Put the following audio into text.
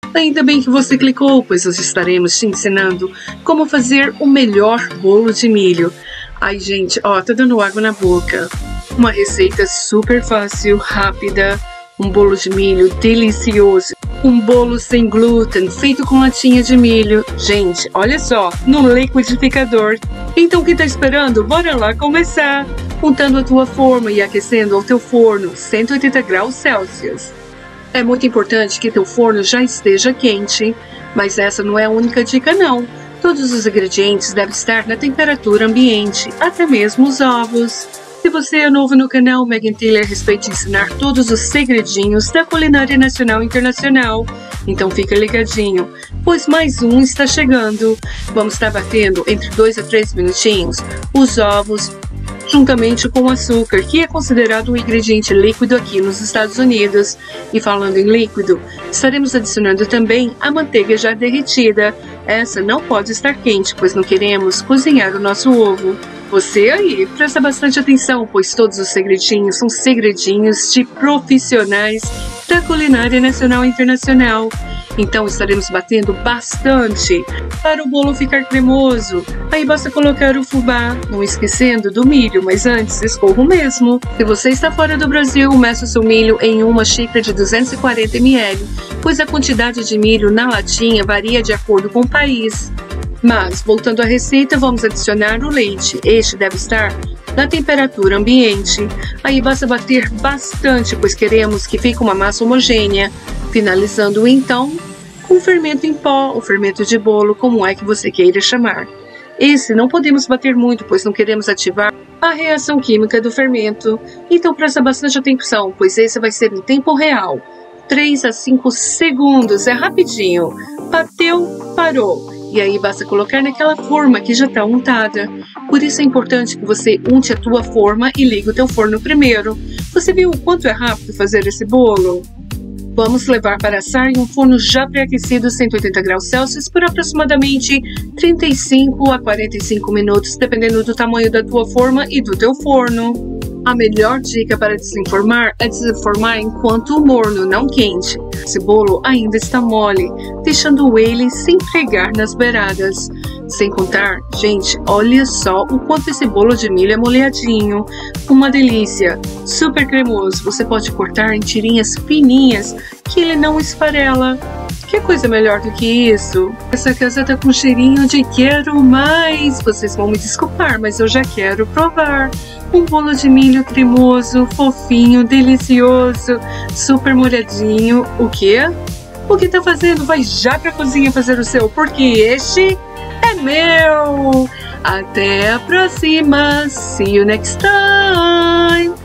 Ainda bem que você clicou, pois nós estaremos te ensinando como fazer o melhor bolo de milho. Ai, gente, ó, tá dando água na boca. Uma receita super fácil, rápida, um bolo de milho delicioso. Um bolo sem glúten, feito com latinha de milho. Gente, olha só, no liquidificador. Então o que tá esperando? Bora lá começar! Untando a tua forma e aquecendo ao teu forno, 180 graus Celsius. É muito importante que teu forno já esteja quente, mas essa não é a única dica não. Todos os ingredientes devem estar na temperatura ambiente, até mesmo os ovos. Se você é novo no canal, Megan Taylor respeita ensinar todos os segredinhos da culinária nacional e internacional. Então fica ligadinho, pois mais um está chegando. Vamos estar batendo entre 2 a 3 minutinhos os ovos, juntamente com o açúcar, que é considerado um ingrediente líquido aqui nos Estados Unidos. E falando em líquido, estaremos adicionando também a manteiga já derretida. Essa não pode estar quente, pois não queremos cozinhar o nosso ovo. Você aí, presta bastante atenção, pois todos os segredinhos são segredinhos de profissionais da culinária nacional e internacional. Então estaremos batendo bastante para o bolo ficar cremoso. Aí basta colocar o fubá, não esquecendo do milho, mas antes escorra o mesmo. Se você está fora do Brasil, meça o seu milho em uma xícara de 240 ml, pois a quantidade de milho na latinha varia de acordo com o país. Mas, voltando à receita, vamos adicionar o leite. Este deve estar na temperatura ambiente. Aí basta bater bastante, pois queremos que fique uma massa homogênea. Finalizando então com o fermento em pó, o fermento de bolo, como é que você queira chamar. Esse não podemos bater muito, pois não queremos ativar a reação química do fermento. Então presta bastante atenção, pois esse vai ser em tempo real. 3 a 5 segundos, é rapidinho. Bateu, parou. E aí basta colocar naquela forma que já está untada. Por isso é importante que você unte a tua forma e ligue o teu forno primeiro. Você viu o quanto é rápido fazer esse bolo? Vamos levar para assar em um forno já pré-aquecido 180 graus Celsius por aproximadamente 35 a 45 minutos, dependendo do tamanho da tua forma e do teu forno. A melhor dica para desenformar é desenformar enquanto morno, não quente. Esse bolo ainda está mole, deixando ele sem pregar nas beiradas. Sem contar, gente, olha só o quanto esse bolo de milho é molhadinho. Uma delícia, super cremoso. Você pode cortar em tirinhas fininhas que ele não esfarela. Que coisa melhor do que isso? Essa casa tá com cheirinho de quero mais. Vocês vão me desculpar, mas eu já quero provar. Um bolo de milho cremoso, fofinho, delicioso, super molhadinho. O quê? O que tá fazendo? Vai já pra cozinha fazer o seu, porque este é meu! Até a próxima! See you next time!